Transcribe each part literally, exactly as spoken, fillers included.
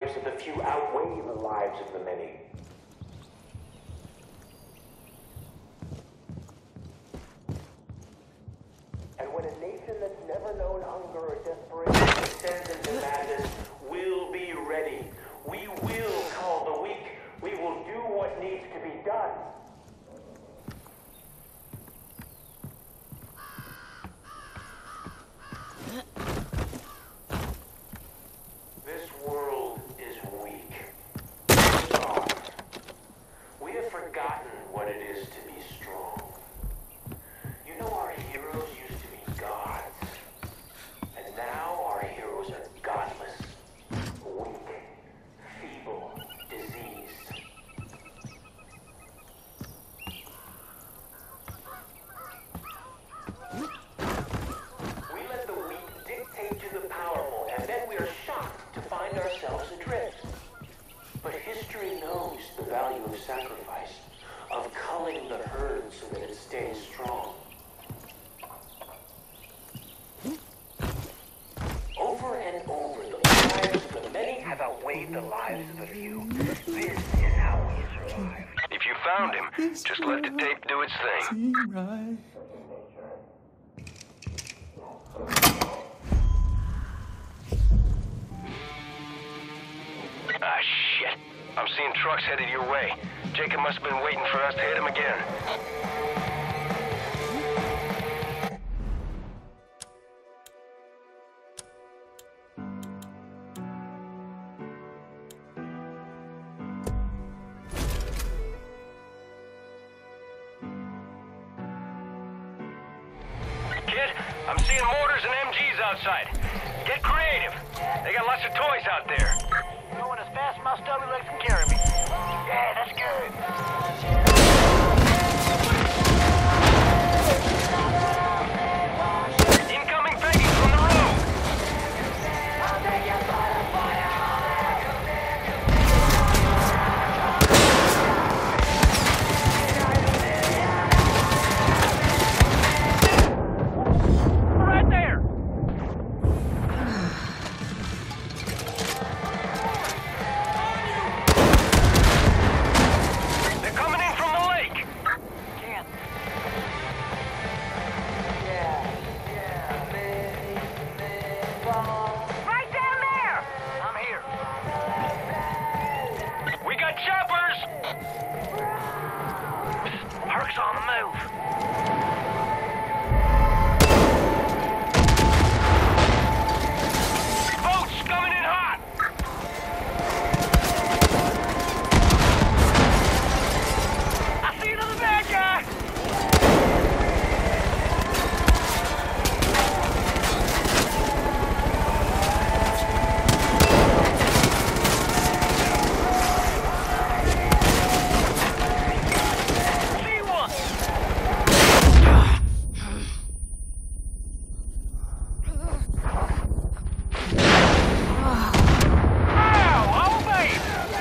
of the few outweigh the lives of the many. And when a nation that's never known hunger or desperation descends into madness, we'll be ready. We will call the weak. We will do what needs to be done. This world is weak. Strong. We have forgotten what it is to be strong. You know, our heroes used to be gods. And now our heroes are godless. Weak. Feeble. Diseased. We let the weak dictate to the powerful, and then we are shocked to find ourselves adrift. But history knows the value of sacrifice, of culling the herd so that it stays strong. Over and over, the lives of the many have outweighed the lives of the few. This is how we survive. If you found him, just let the tape do its thing. Ah, shit. I'm seeing trucks headed your way. Jacob must have been waiting for us to hit him again. Kid, I'm seeing mortars and M Gs outside. Get creative. They got lots of toys out there. Going as fast as my stubby legs can carry me. Yeah, that's good. Incoming begging from the road. Right there! They're coming in from the lake. Can't. Right down there! I'm here. We got choppers. Herc's on the move. Boats coming in hot. I see another bad guy! See one! Ow! Oh, babe!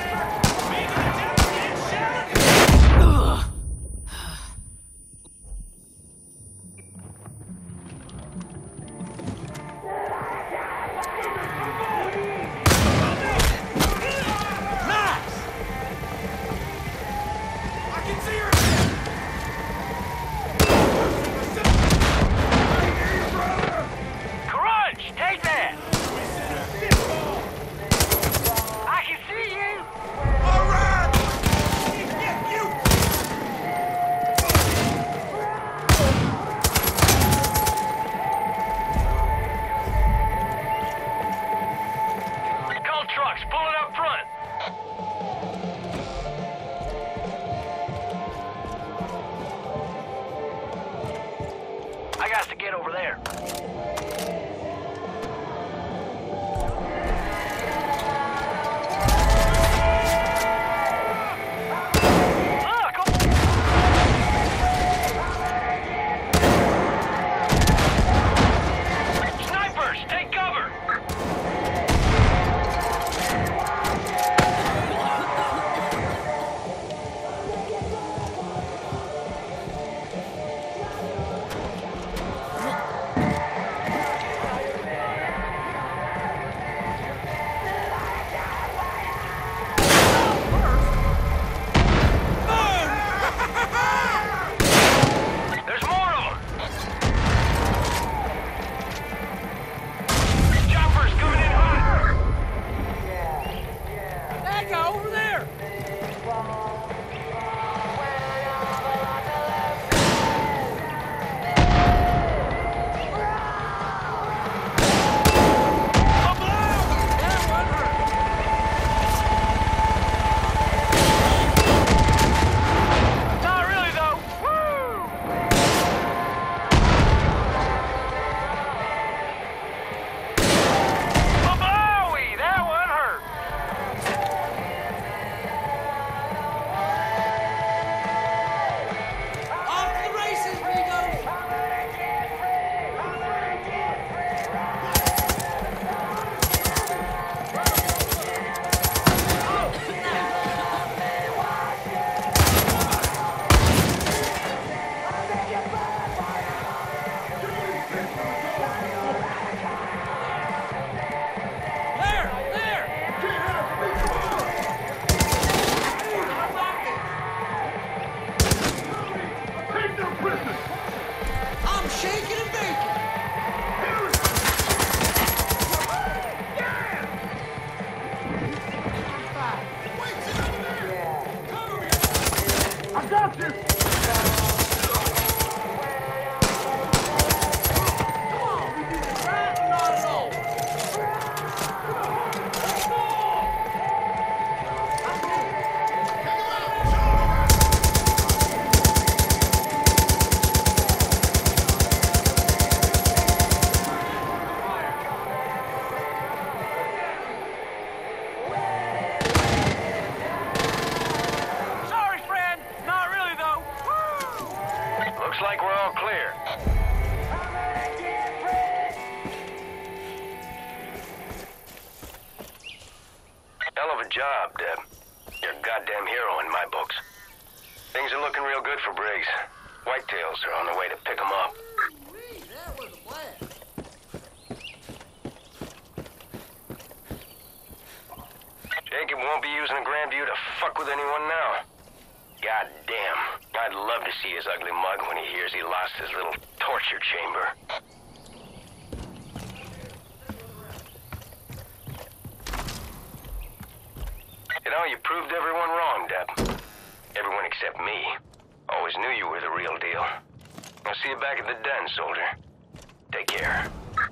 Crunch! Take that! I can see you! Call trucks. Pull it up front. I got to get over there. Look! Snipers, take cover. I've got you! Looks like we're all clear. Hell of a job, Deb. You're a goddamn hero in my books. Things are looking real good for Briggs. Whitetails are on their way to pick him up. That was a blast. Jacob won't be using the Grandview to fuck with anyone now. God damn. I'd love to see his ugly mug when he hears he lost his little torture chamber. You know, you proved everyone wrong, Deb. Everyone except me. Always knew you were the real deal. I'll see you back at the den, soldier. Take care.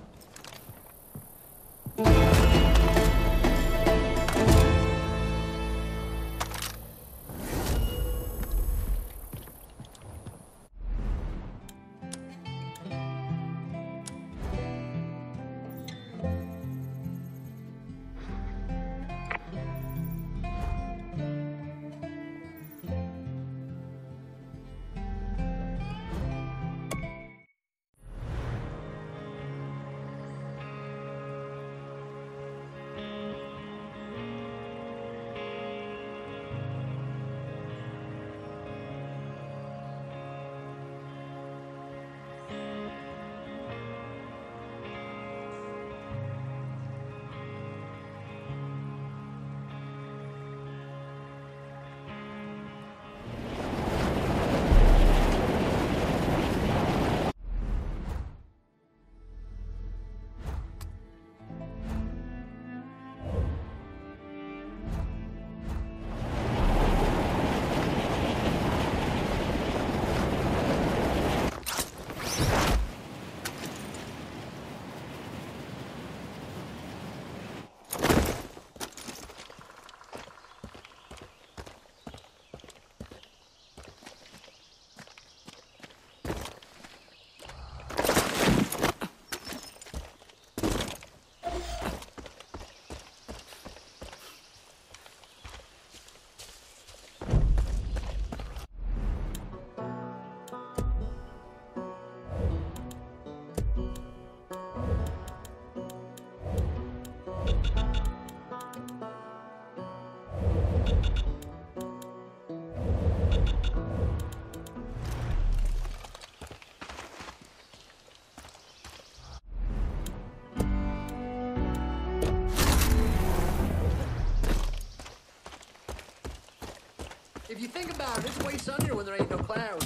If you think about it, it's way sunnier when there ain't no clouds.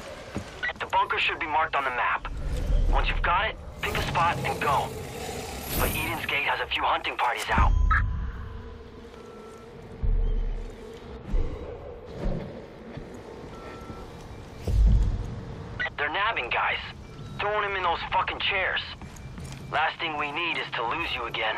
Should be marked on the map. Once you've got it, pick a spot and go. but Eden's Gate has a few hunting parties out. They're nabbing guys, throwing them in those fucking chairs. Last thing we need is to lose you again.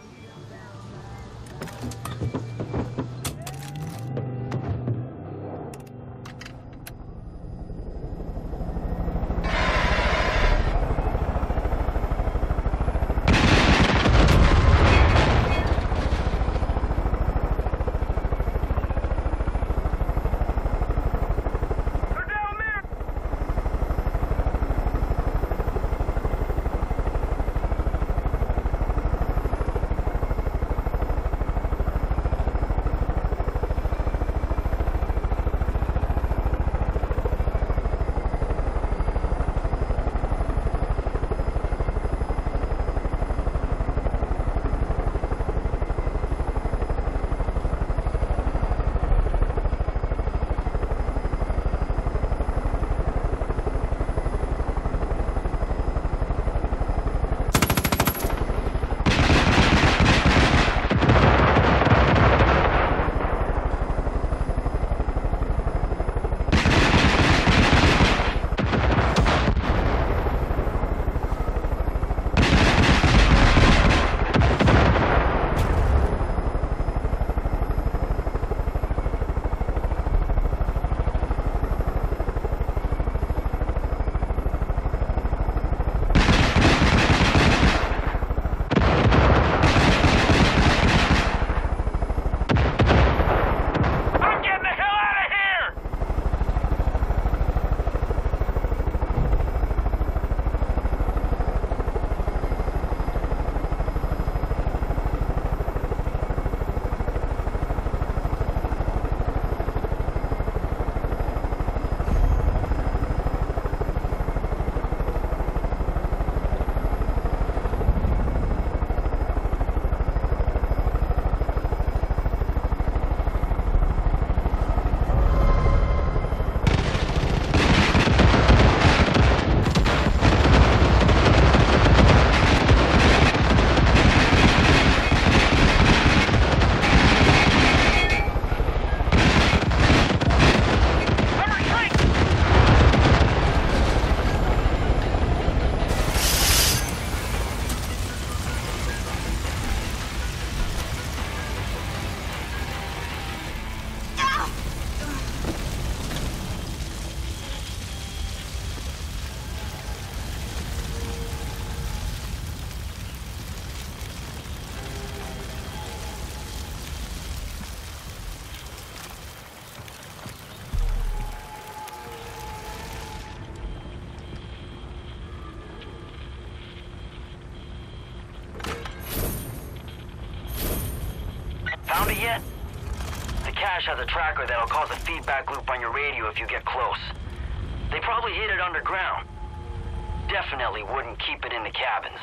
Found it yet? The cache has a tracker that'll cause a feedback loop on your radio if you get close. They probably hid it underground. Definitely wouldn't keep it in the cabins.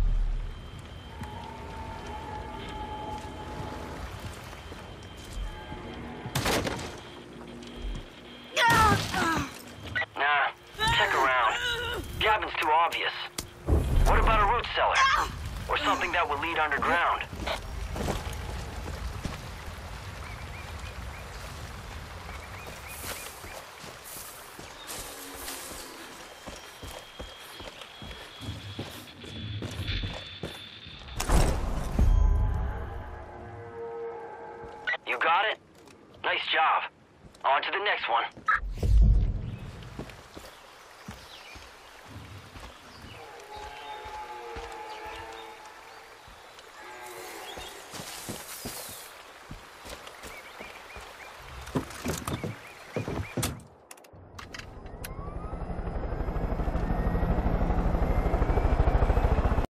Nah, check around. Cabin's too obvious. What about a root cellar? Or something that would lead underground? You got it? Nice job. On to the next one.